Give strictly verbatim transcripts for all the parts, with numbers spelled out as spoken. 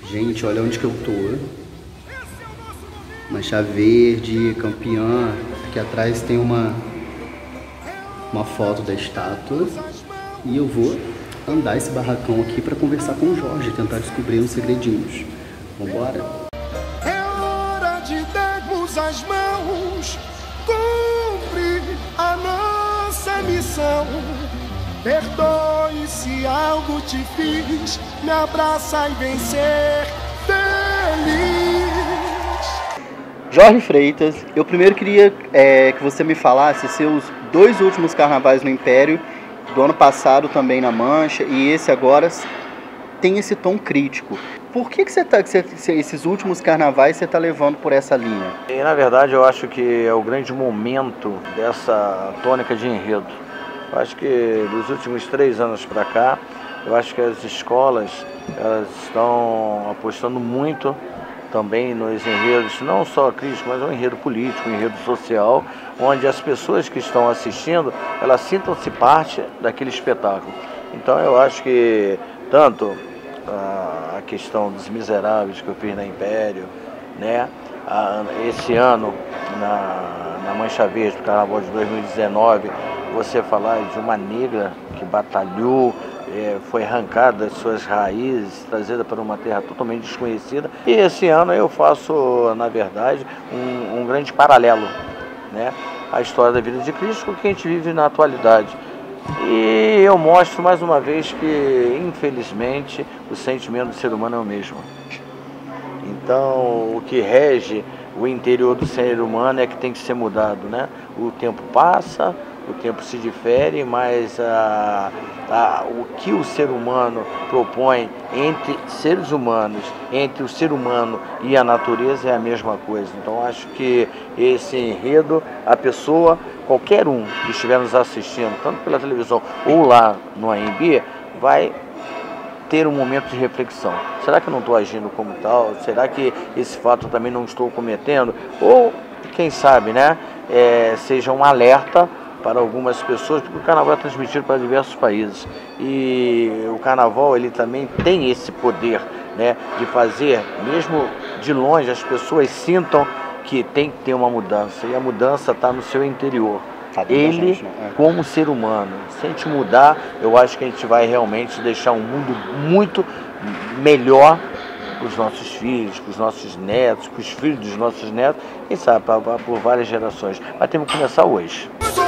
Gente, olha onde que eu tô. Mancha Verde, campeã. Aqui atrás tem uma, uma foto da estátua. E eu vou andar esse barracão aqui para conversar com o Jorge, tentar descobrir uns segredinhos. Vambora? É hora de darmos as mãos, cumprir a nossa missão. Perdoe se algo te fiz, me abraça e vencer feliz. Jorge Freitas, eu primeiro queria é, que você me falasse seus dois últimos carnavais no Império, do ano passado também na Mancha, e esse agora tem esse tom crítico. Por que, que, você tá, que você, esses últimos carnavais você está levando por essa linha? E, na verdade, eu acho que é o grande momento dessa tônica de enredo. Eu acho que dos últimos três anos para cá, eu acho que as escolas elas estão apostando muito também nos enredos, não só críticos, mas um enredo político, um enredo social, onde as pessoas que estão assistindo, elas sintam-se parte daquele espetáculo. Então eu acho que tanto a questão dos Miseráveis que eu fiz na Império, né, esse ano na, na Mancha Verde, do Carnaval de dois mil e dezenove, você falar de uma negra que batalhou, é, foi arrancada das suas raízes, trazida para uma terra totalmente desconhecida. E esse ano eu faço, na verdade, um, um grande paralelo, né, à história da vida de Cristo com o que a gente vive na atualidade. E eu mostro mais uma vez que, infelizmente, o sentimento do ser humano é o mesmo. Então, o que rege o interior do ser humano é que tem que ser mudado, né? O tempo passa, o tempo se difere, mas a, a, o que o ser humano propõe entre seres humanos, entre o ser humano e a natureza é a mesma coisa. Então acho que esse enredo, a pessoa, qualquer um que estiver nos assistindo, tanto pela televisão ou lá no A M B, vai ter um momento de reflexão. Será que eu não estou agindo como tal? Será que esse fato eu também não estou cometendo? Ou, quem sabe, né, é, seja um alerta para algumas pessoas, porque o carnaval é transmitido para diversos países. E o carnaval, ele também tem esse poder, né, de fazer, mesmo de longe, as pessoas sintam que tem que ter uma mudança. E a mudança está no seu interior. Ele, gente, né? Como ser humano, se a gente mudar, eu acho que a gente vai realmente deixar um mundo muito melhor para os nossos filhos, para os nossos netos, para os filhos dos nossos netos, quem sabe, pra, pra, por várias gerações. Mas temos que começar hoje.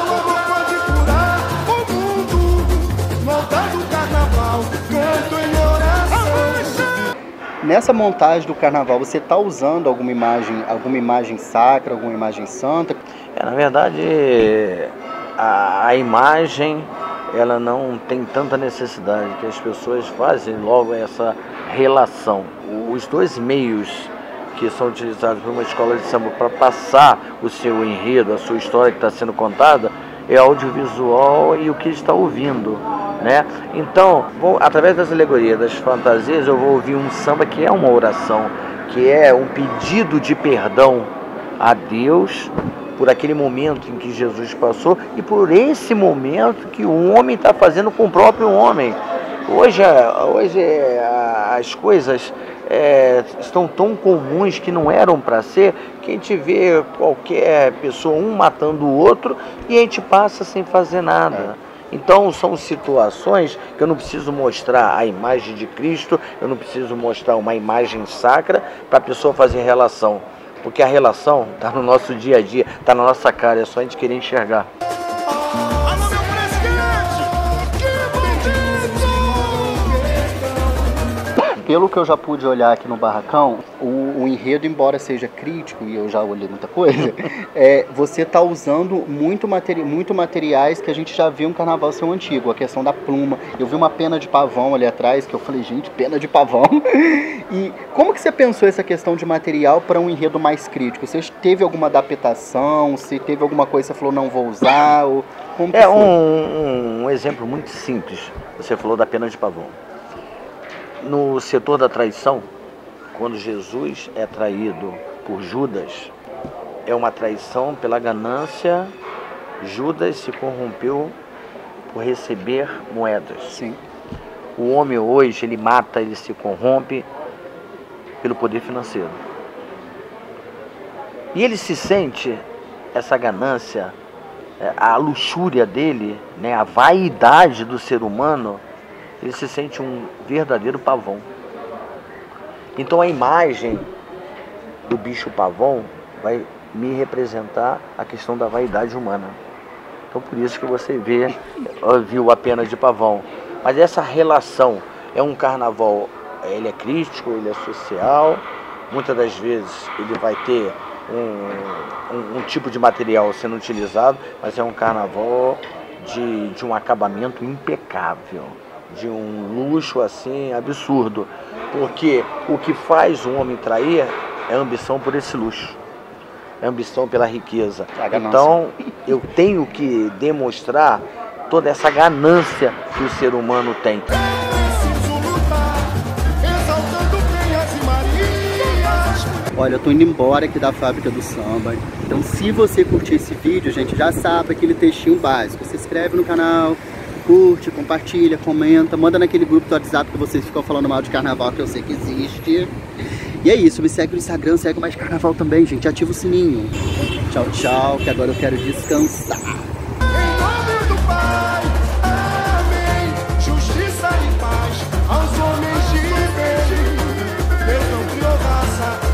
Nessa montagem do carnaval, você está usando alguma imagem, alguma imagem sacra, alguma imagem santa? É, na verdade, a, a imagem, ela não tem tanta necessidade, que as pessoas fazem logo essa relação. Os dois meios que são utilizados por uma escola de samba para passar o seu enredo, a sua história que está sendo contada, é audiovisual e o que está ouvindo, né? Então, vou, através das alegorias, das fantasias, eu vou ouvir um samba que é uma oração, que é um pedido de perdão a Deus por aquele momento em que Jesus passou e por esse momento que o homem está fazendo com o próprio homem. Hoje, hoje as coisas é, estão tão comuns que não eram para ser, que a gente vê qualquer pessoa, um matando o outro, e a gente passa sem fazer nada. Então são situações que eu não preciso mostrar a imagem de Cristo, eu não preciso mostrar uma imagem sacra para a pessoa fazer relação. Porque a relação está no nosso dia a dia, está na nossa cara, é só a gente querer enxergar. Pelo que eu já pude olhar aqui no barracão, o, o enredo, embora seja crítico, e eu já olhei muita coisa, é, você está usando muito, materi muito materiais que a gente já viu no carnaval seu antigo, a questão da pluma. Eu vi uma pena de pavão ali atrás, que eu falei, gente, pena de pavão. E como que você pensou essa questão de material para um enredo mais crítico? Você teve alguma adaptação? Se teve alguma coisa que você falou, não vou usar? Ou como que é foi? Um, um exemplo muito simples, você falou da pena de pavão. No setor da traição, quando Jesus é traído por Judas, é uma traição pela ganância. Judas se corrompeu por receber moedas. Sim. O homem hoje, ele mata, ele se corrompe pelo poder financeiro. E ele se sente, essa ganância, a luxúria dele, né, a vaidade do ser humano, ele se sente um verdadeiro pavão. Então a imagem do bicho pavão vai me representar a questão da vaidade humana. Então por isso que você vê, viu a pena de pavão. Mas essa relação é um carnaval, ele é crítico, ele é social, muitas das vezes ele vai ter um, um, um tipo de material sendo utilizado, mas é um carnaval de, de um acabamento impecável, de um luxo assim absurdo, porque o que faz um homem trair é a ambição por esse luxo, é a ambição pela riqueza. Então eu tenho que demonstrar toda essa ganância que o ser humano tem. Olha, eu tô indo embora aqui da Fábrica do Samba. Então se você curtir esse vídeo, gente, já sabe aquele textinho básico. Se inscreve no canal, curte, compartilha, comenta, manda naquele grupo do WhatsApp que vocês ficam falando mal de carnaval, que eu sei que existe. E é isso, me segue no Instagram, segue mais carnaval também, gente. Ativa o sininho. Tchau, tchau, que agora eu quero descansar.